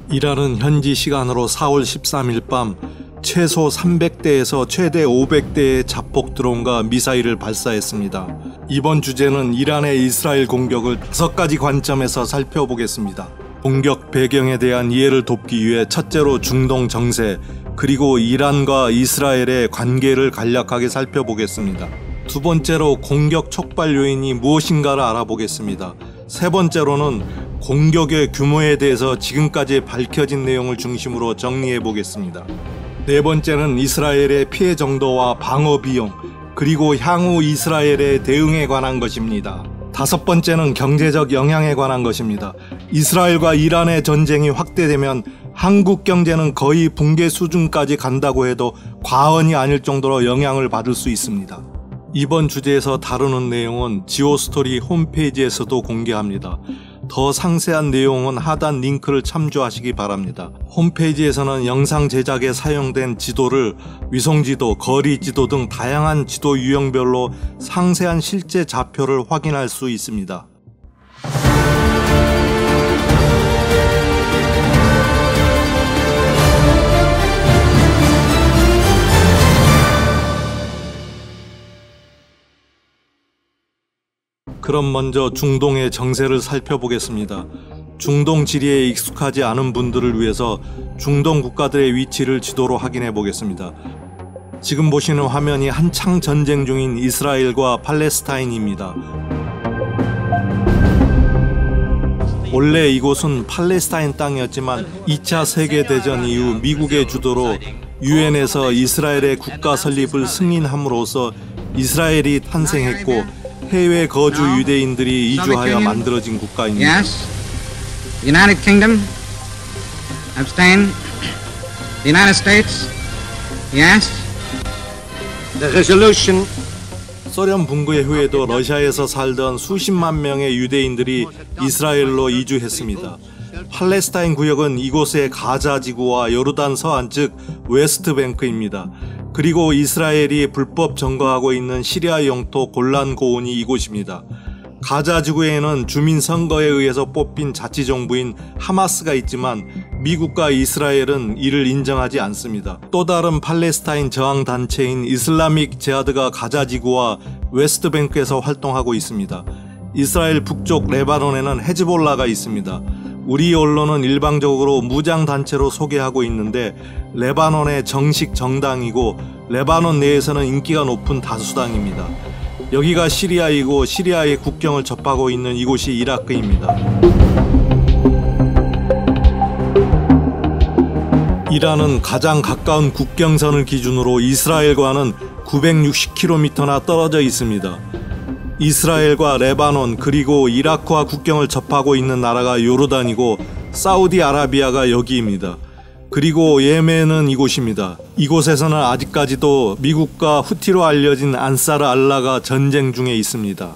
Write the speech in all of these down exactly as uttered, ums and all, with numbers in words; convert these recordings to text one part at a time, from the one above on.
이란은 현지 시간으로 사월 십삼일 밤 최소 삼백 대에서 최대 오백 대의 자폭 드론과 미사일을 발사했습니다. 이번 주제는 이란의 이스라엘 공격을 다섯 가지 관점에서 살펴보겠습니다. 공격 배경에 대한 이해를 돕기 위해 첫째로 중동 정세, 그리고 이란과 이스라엘의 관계를 간략하게 살펴보겠습니다. 두 번째로 공격 촉발 요인이 무엇인가를 알아보겠습니다. 세 번째로는 공격의 규모에 대해서 지금까지 밝혀진 내용을 중심으로 정리해 보겠습니다. 네 번째는 이스라엘의 피해 정도와 방어 비용, 그리고 향후 이스라엘의 대응에 관한 것입니다. 다섯 번째는 경제적 영향에 관한 것입니다. 이스라엘과 이란의 전쟁이 확대되면 한국 경제는 거의 붕괴 수준까지 간다고 해도 과언이 아닐 정도로 영향을 받을 수 있습니다. 이번 주제에서 다루는 내용은 지오스토리 홈페이지에서도 공개합니다. 더 상세한 내용은 하단 링크를 참조하시기 바랍니다. 홈페이지에서는 영상 제작에 사용된 지도를 위성지도, 거리지도 등 다양한 지도 유형별로 상세한 실제 좌표를 확인할 수 있습니다. 그럼 먼저 중동의 정세를 살펴보겠습니다. 중동 지리에 익숙하지 않은 분들을 위해서 중동 국가들의 위치를 지도로 확인해 보겠습니다. 지금 보시는 화면이 한창 전쟁 중인 이스라엘과 팔레스타인입니다. 원래 이곳은 팔레스타인 땅이었지만 이 차 세계대전 이후 미국의 주도로 유엔에서 이스라엘의 국가 설립을 승인함으로써 이스라엘이 탄생했고 해외 거주 유대인들이 이주하여 만들어진 국가입니다. Yes. The United Kingdom. Abstain. The United States. Yes. The resolution. 소련 붕괴 후에도 러시아에서 살던 수십만 명의 유대인들이 이스라엘로 이주했습니다. 팔레스타인 구역은 이곳의 가자 지구와 요르단 서안 즉 웨스트뱅크입니다. 그리고 이스라엘이 불법 점거하고 있는 시리아 영토 골란 고원이 이곳입니다. 가자 지구에는 주민 선거에 의해서 뽑힌 자치정부인 하마스가 있지만 미국과 이스라엘은 이를 인정하지 않습니다. 또 다른 팔레스타인 저항단체인 이슬라믹 제하드가 가자 지구와 웨스트뱅크에서 활동하고 있습니다. 이스라엘 북쪽 레바논에는 헤즈볼라가 있습니다. 우리 언론은 일방적으로 무장단체로 소개하고 있는데 레바논의 정식 정당이고 레바논 내에서는 인기가 높은 다수당입니다. 여기가 시리아이고 시리아의 국경을 접하고 있는 이곳이 이라크입니다. 이란은 가장 가까운 국경선을 기준으로 이스라엘과는 구백육십 킬로미터나 떨어져 있습니다. 이스라엘과 레바논 그리고 이라크와 국경을 접하고 있는 나라가 요르단이고 사우디아라비아가 여기입니다. 그리고 예멘은 이곳입니다. 이곳에서는 아직까지도 미국과 후티로 알려진 안사르 알라가 전쟁 중에 있습니다.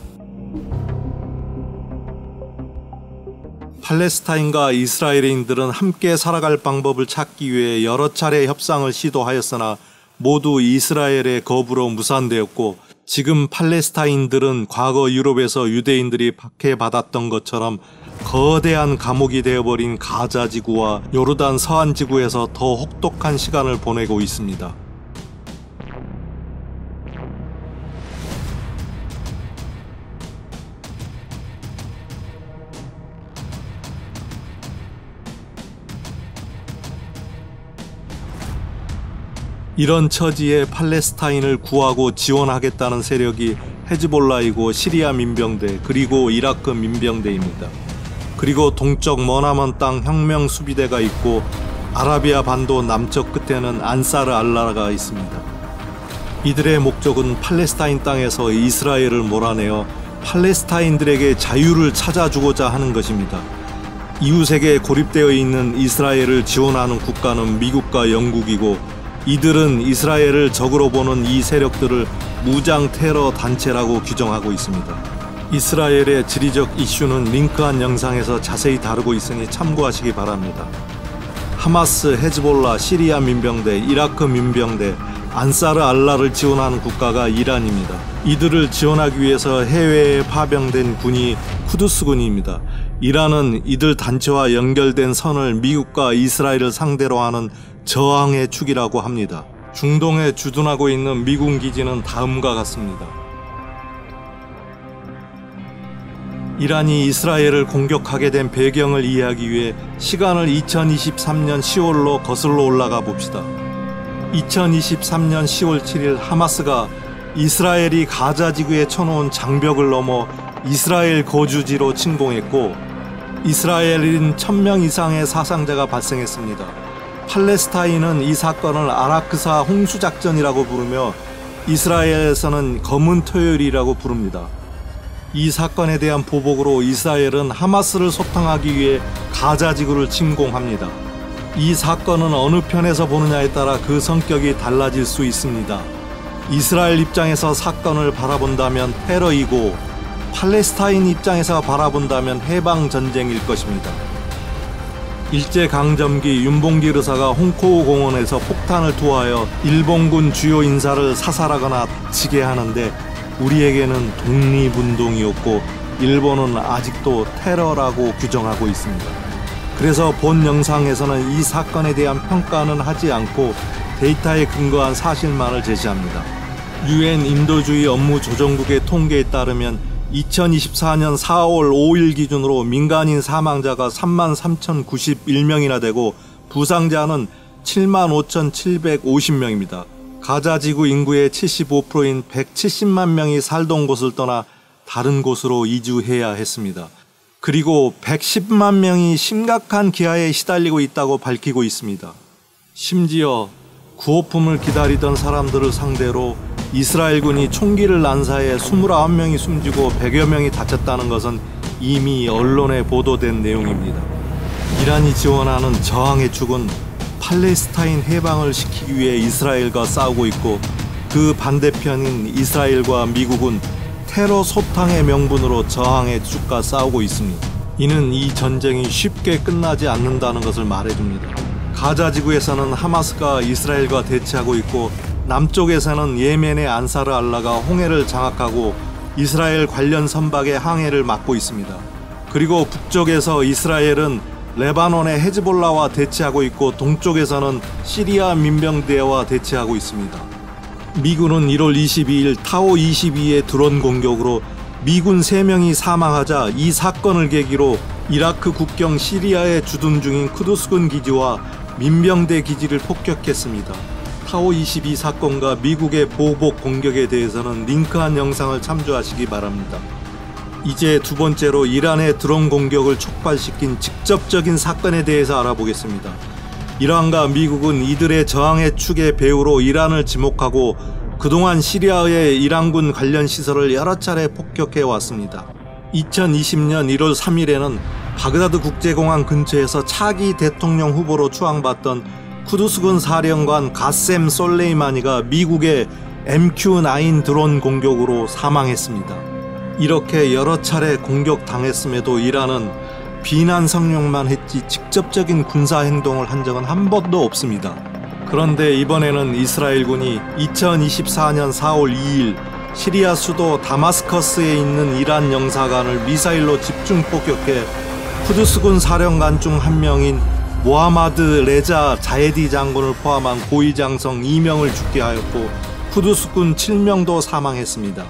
팔레스타인과 이스라엘인들은 함께 살아갈 방법을 찾기 위해 여러 차례 협상을 시도하였으나 모두 이스라엘의 거부로 무산되었고 지금 팔레스타인들은 과거 유럽에서 유대인들이 박해받았던 것처럼 거대한 감옥이 되어버린 가자 지구와 요르단 서안 지구에서 더 혹독한 시간을 보내고 있습니다. 이런 처지에 팔레스타인을 구하고 지원하겠다는 세력이 헤즈볼라이고 시리아 민병대 그리고 이라크 민병대입니다. 그리고 동쪽 머나먼 땅 혁명 수비대가 있고 아라비아 반도 남쪽 끝에는 안사르 알라가 있습니다. 이들의 목적은 팔레스타인 땅에서 이스라엘을 몰아내어 팔레스타인들에게 자유를 찾아주고자 하는 것입니다. 이웃에게 고립되어 있는 이스라엘을 지원하는 국가는 미국과 영국이고 이들은 이스라엘을 적으로 보는 이 세력들을 무장 테러 단체라고 규정하고 있습니다. 이스라엘의 지리적 이슈는 링크한 영상에서 자세히 다루고 있으니 참고하시기 바랍니다. 하마스, 헤즈볼라, 시리아 민병대, 이라크 민병대, 안사르 알라를 지원하는 국가가 이란입니다. 이들을 지원하기 위해서 해외에 파병된 군이 쿠드스군입니다. 이란은 이들 단체와 연결된 선을 미국과 이스라엘을 상대로 하는 저항의 축이라고 합니다. 중동에 주둔하고 있는 미군 기지는 다음과 같습니다. 이란이 이스라엘을 공격하게 된 배경을 이해하기 위해 시간을 이천이십삼 년 시월로 거슬러 올라가 봅시다. 이천이십삼 년 시월 칠일 하마스가 이스라엘이 가자 지구에 쳐놓은 장벽을 넘어 이스라엘 거주지로 침공했고 이스라엘인 천 명 이상의 사상자가 발생했습니다. 팔레스타인은 이 사건을 아라크사 홍수작전이라고 부르며 이스라엘에서는 검은 토요일이라고 부릅니다. 이 사건에 대한 보복으로 이스라엘은 하마스를 소탕하기 위해 가자 지구를 침공합니다. 이 사건은 어느 편에서 보느냐에 따라 그 성격이 달라질 수 있습니다. 이스라엘 입장에서 사건을 바라본다면 테러이고 팔레스타인 입장에서 바라본다면 해방전쟁일 것입니다. 일제강점기 윤봉길 의사가 홍코우 공원에서 폭탄을 투하하여 일본군 주요 인사를 사살하거나 다치게 하는데 우리에게는 독립운동이었고 일본은 아직도 테러라고 규정하고 있습니다. 그래서 본 영상에서는 이 사건에 대한 평가는 하지 않고 데이터에 근거한 사실만을 제시합니다. 유엔 인도주의 업무조정국의 통계에 따르면 이천이십사 년 사월 오일 기준으로 민간인 사망자가 삼만 삼천구십일 명이나 되고 부상자는 칠만 오천칠백오십 명입니다. 가자 지구 인구의 칠십오 퍼센트인 백칠십만 명이 살던 곳을 떠나 다른 곳으로 이주해야 했습니다. 그리고 백십만 명이 심각한 기아에 시달리고 있다고 밝히고 있습니다. 심지어 구호품을 기다리던 사람들을 상대로 이스라엘군이 총기를 난사해 이십구 명이 숨지고 백여 명이 다쳤다는 것은 이미 언론에 보도된 내용입니다. 이란이 지원하는 저항의 축은 팔레스타인 해방을 시키기 위해 이스라엘과 싸우고 있고 그 반대편인 이스라엘과 미국은 테러 소탕의 명분으로 저항의 축과 싸우고 있습니다. 이는 이 전쟁이 쉽게 끝나지 않는다는 것을 말해줍니다. 가자 지구에서는 하마스가 이스라엘과 대치하고 있고 남쪽에서는 예멘의 안사르 알라가 홍해를 장악하고 이스라엘 관련 선박의 항해를 막고 있습니다. 그리고 북쪽에서 이스라엘은 레바논의 헤즈볼라와 대치하고 있고 동쪽에서는 시리아 민병대와 대치하고 있습니다. 미군은 일월 이십이일 타오 이십이의 드론 공격으로 미군 세 명이 사망하자 이 사건을 계기로 이라크 국경 시리아에 주둔 중인 쿠두스군 기지와 민병대 기지를 폭격했습니다. 타오 이십이 사건과 미국의 보복 공격에 대해서는 링크한 영상을 참조하시기 바랍니다. 이제 두 번째로 이란의 드론 공격을 촉발시킨 직접적인 사건에 대해서 알아보겠습니다. 이란과 미국은 이들의 저항의 축의 배후로 이란을 지목하고 그동안 시리아의 이란군 관련 시설을 여러 차례 폭격해 왔습니다. 이천이십 년 일월 삼일에는 바그다드 국제공항 근처에서 차기 대통령 후보로 추앙받던 쿠두스군 사령관 가셈 솔레이마니가 미국의 엠큐 나인 드론 공격으로 사망했습니다. 이렇게 여러 차례 공격당했음에도 이란은 비난 성명만 했지 직접적인 군사행동을 한 적은 한 번도 없습니다. 그런데 이번에는 이스라엘군이 이천이십사 년 사월 이일 시리아 수도 다마스커스에 있는 이란 영사관을 미사일로 집중 폭격해 쿠두스군 사령관 중 한 명인 모하마드 레자 자에디 장군을 포함한 고위장성 두 명을 죽게 하였고 쿠두스군 칠 명도 사망했습니다.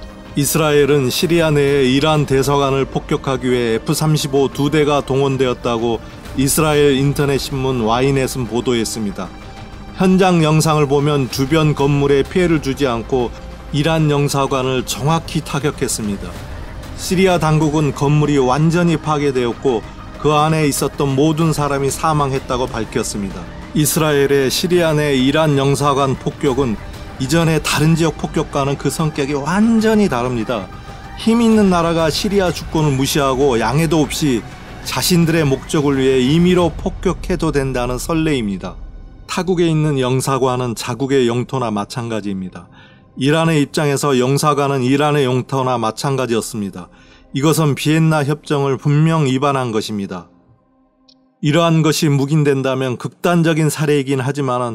이스라엘은 시리아 내에 이란 대사관을 폭격하기 위해 에프 삼십오 두 대가 동원되었다고 이스라엘 인터넷 신문 와이넷은 보도했습니다. 현장 영상을 보면 주변 건물에 피해를 주지 않고 이란 영사관을 정확히 타격했습니다. 시리아 당국은 건물이 완전히 파괴되었고 그 안에 있었던 모든 사람이 사망했다고 밝혔습니다. 이스라엘의 시리아 내 이란 영사관 폭격은 이전의 다른 지역 폭격과는 그 성격이 완전히 다릅니다. 힘 있는 나라가 시리아 주권을 무시하고 양해도 없이 자신들의 목적을 위해 임의로 폭격해도 된다는 선례입니다. 타국에 있는 영사관은 자국의 영토나 마찬가지입니다. 이란의 입장에서 영사관은 이란의 영토나 마찬가지였습니다. 이것은 비엔나 협정을 분명 위반한 것입니다. 이러한 것이 묵인된다면 극단적인 사례이긴 하지만은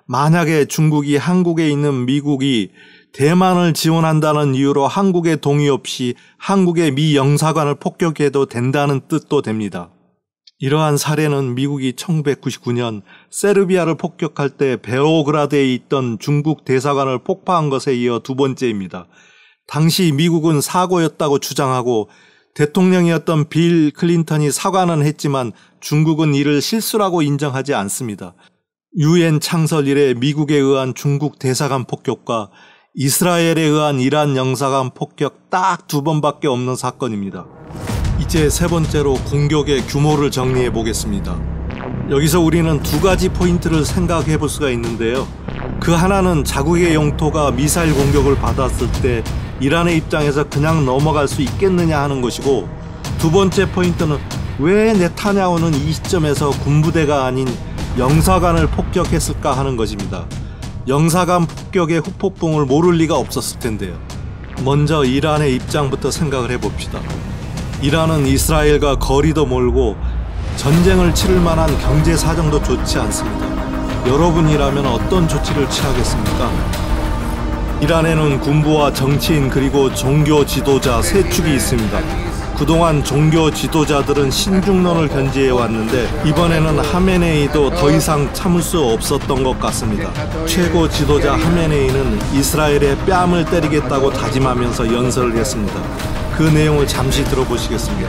만약에 중국이 한국에 있는 미국이 대만을 지원한다는 이유로 한국의 동의 없이 한국의 미 영사관을 폭격해도 된다는 뜻도 됩니다. 이러한 사례는 미국이 천구백구십구 년 세르비아를 폭격할 때 베오그라드에 있던 중국 대사관을 폭파한 것에 이어 두 번째입니다. 당시 미국은 사고였다고 주장하고 대통령이었던 빌 클린턴이 사과는 했지만 중국은 이를 실수라고 인정하지 않습니다. 유엔 창설 이래 미국에 의한 중국 대사관 폭격과 이스라엘에 의한 이란 영사관 폭격 딱 두 번밖에 없는 사건입니다. 이제 세 번째로 공격의 규모를 정리해 보겠습니다. 여기서 우리는 두 가지 포인트를 생각해 볼 수가 있는데요. 그 하나는 자국의 영토가 미사일 공격을 받았을 때 이란의 입장에서 그냥 넘어갈 수 있겠느냐 하는 것이고, 두 번째 포인트는 왜 네타냐후는 이 시점에서 군부대가 아닌 영사관을 폭격했을까 하는 것입니다. 영사관 폭격의 후폭풍을 모를 리가 없었을 텐데요. 먼저 이란의 입장부터 생각을 해봅시다. 이란은 이스라엘과 거리도 멀고 전쟁을 치를 만한 경제 사정도 좋지 않습니다. 여러분이라면 어떤 조치를 취하겠습니까? 이란에는 군부와 정치인 그리고 종교 지도자 세 축이 있습니다. 그동안 종교 지도자들은 신중론을 견지해 왔는데 이번에는 하메네이도 더 이상 참을 수 없었던 것 같습니다. 최고 지도자 하메네이는 이스라엘에 뺨을 때리겠다고 다짐하면서 연설을 했습니다. 그 내용을 잠시 들어보시겠습니다.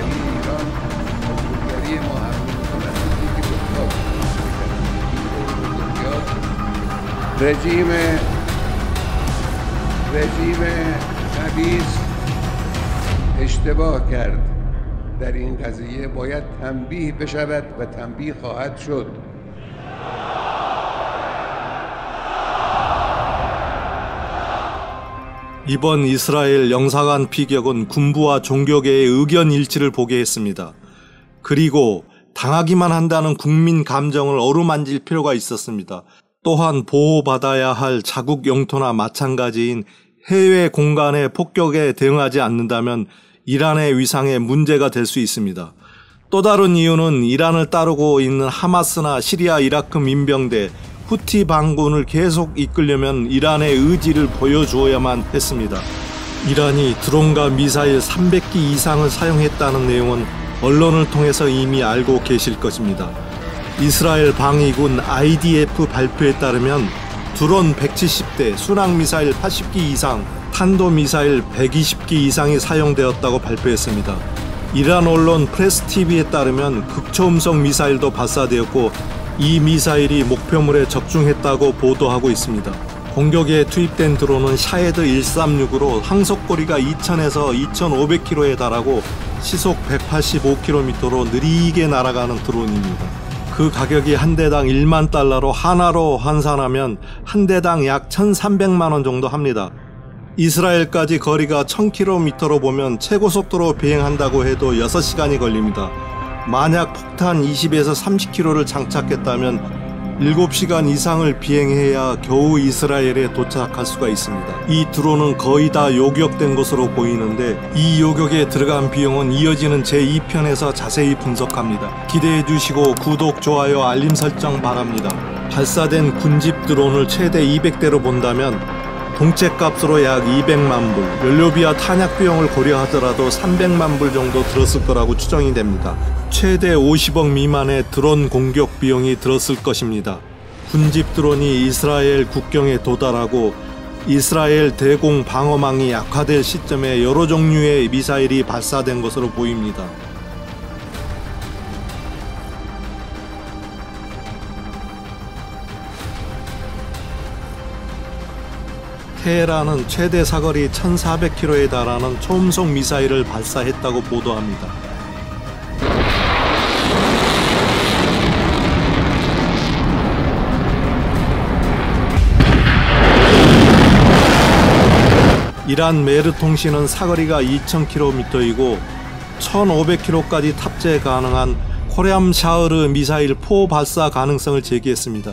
رژیم رژیم خبیث اشتباه کرد. در این قضیه باید تنبیه بشود و تنبیه خواهد شد. 이번 이스라엘 영사관 피격은 군부와 종교계의 의견 일치를 보게 했습니다. 그리고 당하기만 한다는 국민 감정을 어루만질 필요가 있었습니다. 또한 보호받아야 할 자국 영토나 마찬가지인 해외 공간의 폭격에 대응하지 않는다면 이란의 위상에 문제가 될 수 있습니다. 또 다른 이유는 이란을 따르고 있는 하마스나 시리아, 이라크 민병대, 후티 반군을 계속 이끌려면 이란의 의지를 보여주어야만 했습니다. 이란이 드론과 미사일 삼백 기 이상을 사용했다는 내용은 언론을 통해서 이미 알고 계실 것입니다. 이스라엘 방위군 아이디에프 발표에 따르면 드론 백칠십 대, 순항미사일 팔십 기 이상, 탄도미사일 백이십 기 이상이 사용되었다고 발표했습니다. 이란 언론 프레스티비에 따르면 극초음속 미사일도 발사되었고 이 미사일이 목표물에 적중했다고 보도하고 있습니다. 공격에 투입된 드론은 샤헤드 백삼십육으로 항속거리가 이천에서 이천오백 킬로미터에 달하고 시속 백팔십오 킬로미터로 느리게 날아가는 드론입니다. 그 가격이 한 대당 일만 달러로 하나로 환산하면 한 대당 약 천삼백만 원 정도 합니다. 이스라엘까지 거리가 천 킬로미터로 보면 최고속도로 비행한다고 해도 여섯 시간이 걸립니다. 만약 폭탄 이십에서 삼십 킬로미터를 장착했다면 일곱 시간 이상을 비행해야 겨우 이스라엘에 도착할 수가 있습니다. 이 드론은 거의 다 요격된 것으로 보이는데 이 요격에 들어간 비용은 이어지는 제이 편에서 자세히 분석합니다. 기대해 주시고 구독, 좋아요, 알림 설정 바랍니다. 발사된 군집 드론을 최대 이백 대로 본다면 공채값으로 약 이백만 불, 연료비와 탄약 비용을 고려하더라도 삼백만 불 정도 들었을 거라고 추정이 됩니다. 최대 오십억 미만의 드론 공격 비용이 들었을 것입니다. 군집 드론이 이스라엘 국경에 도달하고 이스라엘 대공 방어망이 약화될 시점에 여러 종류의 미사일이 발사된 것으로 보입니다. 테헤란은 최대 사거리 천사백 킬로미터에 달하는 초음속 미사일을 발사했다고 보도합니다. 이란 메르 통신은 사거리가 이천 킬로미터이고 천오백 킬로미터까지 탑재 가능한 코리암 샤흐르 미사일 포 발사 가능성을 제기했습니다.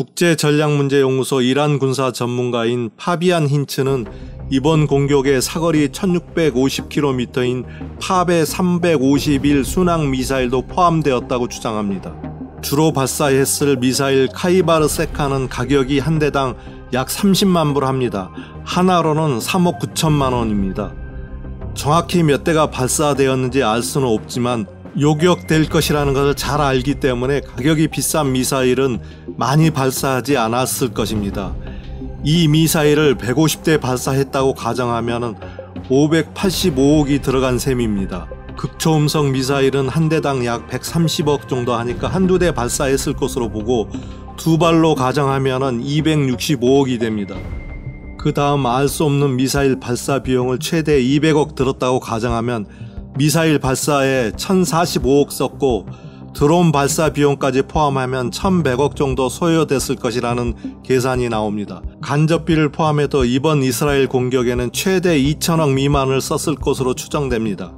국제전략문제연구소 이란 군사 전문가인 파비안 힌츠는 이번 공격의 사거리 천육백오십 킬로미터인 팝의 삼백오십일 순항 미사일도 포함되었다고 주장합니다. 주로 발사했을 미사일 카이바르 세카는 가격이 한 대당 약 삼십만 불 합니다. 하나로는 삼억 구천만 원입니다. 정확히 몇 대가 발사되었는지 알 수는 없지만 요격될 것이라는 것을 잘 알기 때문에 가격이 비싼 미사일은 많이 발사하지 않았을 것입니다. 이 미사일을 백오십 대 발사했다고 가정하면 오백팔십오억이 들어간 셈입니다. 극초음속 미사일은 한 대당 약 백삼십억 정도 하니까 한두 대 발사했을 것으로 보고 두 발로 가정하면 이백육십오억이 됩니다. 그 다음 알 수 없는 미사일 발사 비용을 최대 이백억 들었다고 가정하면 미사일 발사에 천사십오억 썼고 드론 발사 비용까지 포함하면 천백억 정도 소요됐을 것이라는 계산이 나옵니다. 간접비를 포함해도 이번 이스라엘 공격에는 최대 이천억 미만을 썼을 것으로 추정됩니다.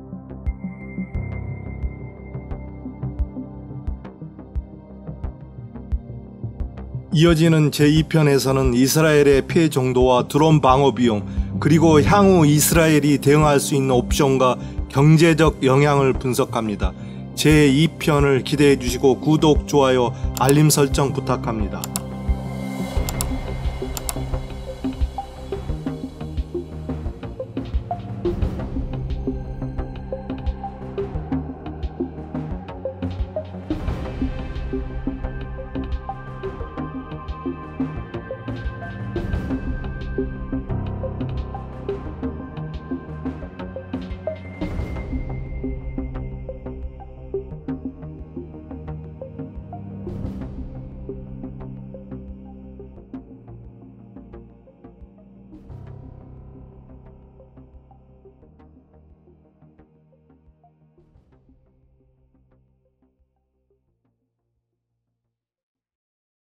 이어지는 제이 편에서는 이스라엘의 피해 정도와 드론 방어 비용, 그리고 향후 이스라엘이 대응할 수 있는 옵션과 경제적 영향을 분석합니다. 제이 편을 기대해 주시고 구독, 좋아요, 알림 설정 부탁합니다.